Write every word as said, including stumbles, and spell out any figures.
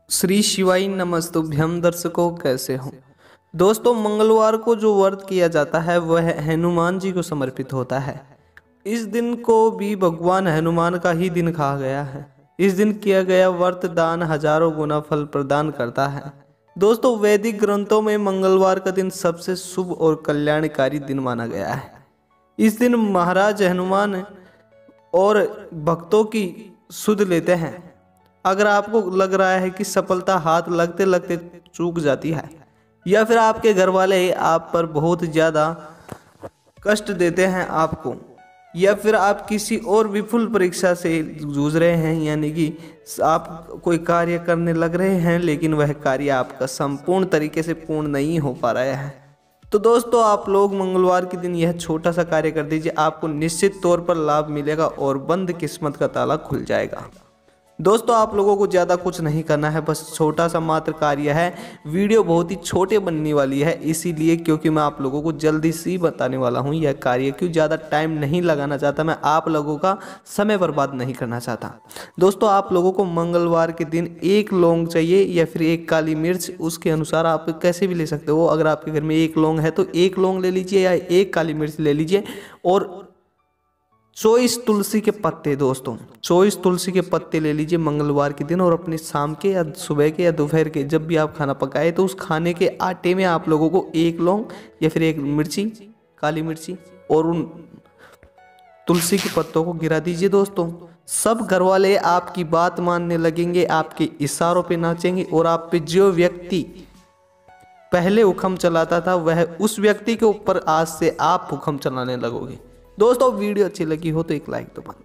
श्री शिवाय नमस्तुभ्यम। दर्शकों, कैसे हो दोस्तों। मंगलवार को जो व्रत किया जाता है वह हनुमान जी को समर्पित होता है। इस दिन को भी भगवान हनुमान का ही दिन कहा गया है। इस दिन किया गया व्रत दान हजारों गुना फल प्रदान करता है। दोस्तों, वैदिक ग्रंथों में मंगलवार का दिन सबसे शुभ और कल्याणकारी दिन माना गया है। इस दिन महाराज हनुमान और भक्तों की सुध लेते हैं। अगर आपको लग रहा है कि सफलता हाथ लगते लगते चूक जाती है, या फिर आपके घर वाले आप पर बहुत ज़्यादा कष्ट देते हैं आपको, या फिर आप किसी और विफल परीक्षा से जूझ रहे हैं, यानी कि आप कोई कार्य करने लग रहे हैं लेकिन वह कार्य आपका संपूर्ण तरीके से पूर्ण नहीं हो पा रहा है, तो दोस्तों आप लोग मंगलवार के दिन यह छोटा सा कार्य कर दीजिए। आपको निश्चित तौर पर लाभ मिलेगा और बंद किस्मत का ताला खुल जाएगा। दोस्तों, आप लोगों को ज़्यादा कुछ नहीं करना है, बस छोटा सा मात्र कार्य है। वीडियो बहुत ही छोटे बनने वाली है, इसीलिए क्योंकि मैं आप लोगों को जल्दी से बताने वाला हूँ यह कार्य। क्यों ज़्यादा टाइम नहीं लगाना चाहता, मैं आप लोगों का समय बर्बाद नहीं करना चाहता। दोस्तों, आप लोगों को मंगलवार के दिन एक लौंग चाहिए या फिर एक काली मिर्च, उसके अनुसार आप कैसे भी ले सकते हो। अगर आपके घर में एक लौंग है तो एक लौंग ले लीजिए या एक काली मिर्च ले लीजिए, और चौबीस तुलसी के पत्ते। दोस्तों, चौबीस तुलसी के पत्ते ले लीजिए मंगलवार के दिन, और अपने शाम के या सुबह के या दोपहर के जब भी आप खाना पकाए तो उस खाने के आटे में आप लोगों को एक लौंग या फिर एक मिर्ची, काली मिर्ची और उन तुलसी के पत्तों को गिरा दीजिए। दोस्तों, सब घर वाले आपकी बात मानने लगेंगे, आपके इशारों पे नाचेंगे, और आप पे जो व्यक्ति पहले हुक्म चलाता था वह उस व्यक्ति के ऊपर आज से आप हुक्म चलाने लगोगे। दोस्तों, वीडियो अच्छी लगी हो तो एक लाइक तो